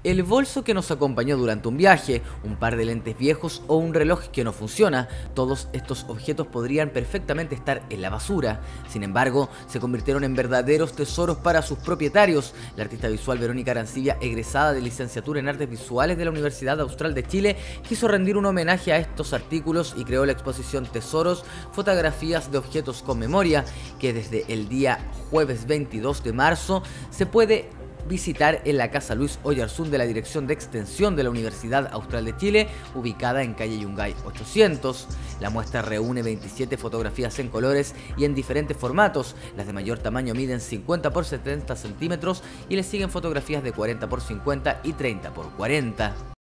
El bolso que nos acompañó durante un viaje, un par de lentes viejos o un reloj que no funciona, todos estos objetos podrían perfectamente estar en la basura. Sin embargo, se convirtieron en verdaderos tesoros para sus propietarios. La artista visual Verónica Arancibia, egresada de licenciatura en Artes Visuales de la Universidad Austral de Chile, quiso rendir un homenaje a estos artículos y creó la exposición Tesoros, fotografías de objetos con memoria, que desde el día jueves 22 de marzo se puede visitar en la Casa Luis Oyarzún de la Dirección de Extensión de la Universidad Austral de Chile, ubicada en calle Yungay 800. La muestra reúne 27 fotografías en colores y en diferentes formatos. Las de mayor tamaño miden 50 por 70 centímetros y le siguen fotografías de 40 por 50 y 30 por 40.